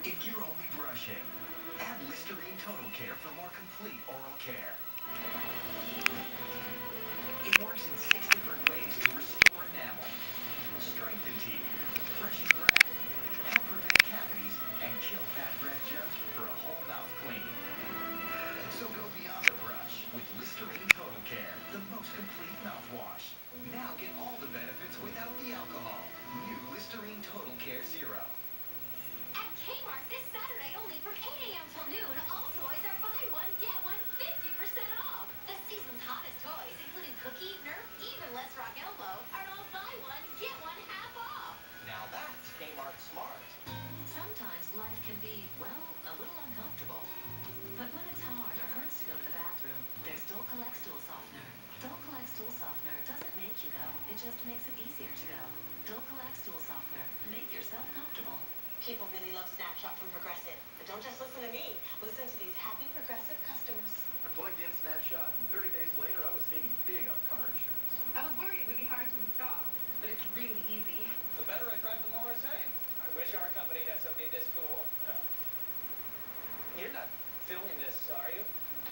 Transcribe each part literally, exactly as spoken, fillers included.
If you're only brushing, add Listerine Total Care for more complete oral care. It works in six different ways to restore enamel, strengthen teeth, freshen breath, help prevent cavities, and kill bad breath germs for a whole mouth clean. So go beyond the brush with Listerine Total Care, the most complete mouthwash. Now get all the benefits without the alcohol. New Listerine Total Care Zero. At Kmart this Saturday only from eight a m till noon, all toys are buy one, get one fifty percent off. The season's hottest toys, including Cookie, Nerf, even Let's Rock Elbow, are all buy one, get one half off. Now that's Kmart Smart. Sometimes life can be, well, a little uncomfortable. But when it's hard or hurts to go to the bathroom, there's Dulcolax Stool Softener. Dulcolax Stool Softener doesn't make you go, it just makes it easier to go. Dulcolax Stool Softener. Make yourself comfortable. People really love Snapshot from Progressive. But don't just listen to me. Listen to these happy Progressive customers. I plugged in Snapshot, and thirty days later, I was saving big on car insurance. I was worried it would be hard to install, but it's really easy. The better I drive, the more I save. I wish our company had something this cool. You're not filming this, are you?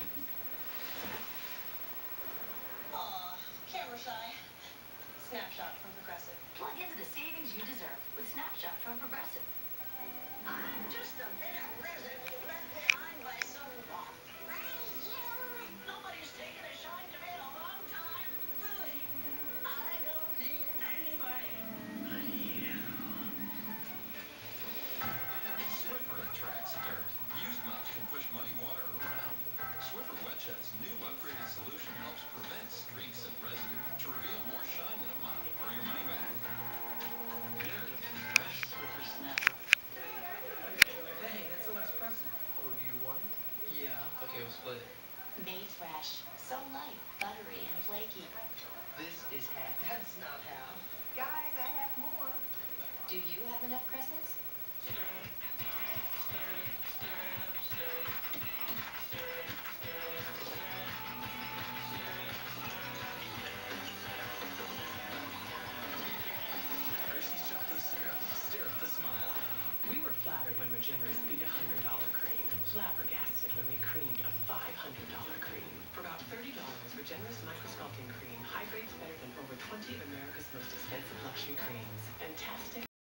Aw, camera shy. Snapshot from Progressive. Plug into the savings you deserve with Snapshot from Progressive. I'm just a bit of residue left behind by some walk. Why you? Nobody's taken a shine to me in a long time. Really? I don't need anybody. I need you. Swiffer attracts dirt. Used mops can push muddy water around. Swiffer WetJet's new upgraded solution helps prevent streaks and residue to reveal more shine than a mop or your money back. Here's a fresh Swiffer Snapper. Hey, that's a less present. Oh, do you want it? Yeah. Okay, we'll split it. Made fresh. So light, buttery, and flaky. This is half. That's not half. Guys, I have more. Do you have enough crescents? Hershey's chocolate syrup. Stir up the smile. We were flattered when Regenerous beat a one hundred dollar cream. Flabbergasted when we creamed a five hundred dollar cream. For about thirty dollars, Regenerous Microsculpting Cream hydrates better than over twenty of America's most expensive luxury creams. Fantastic.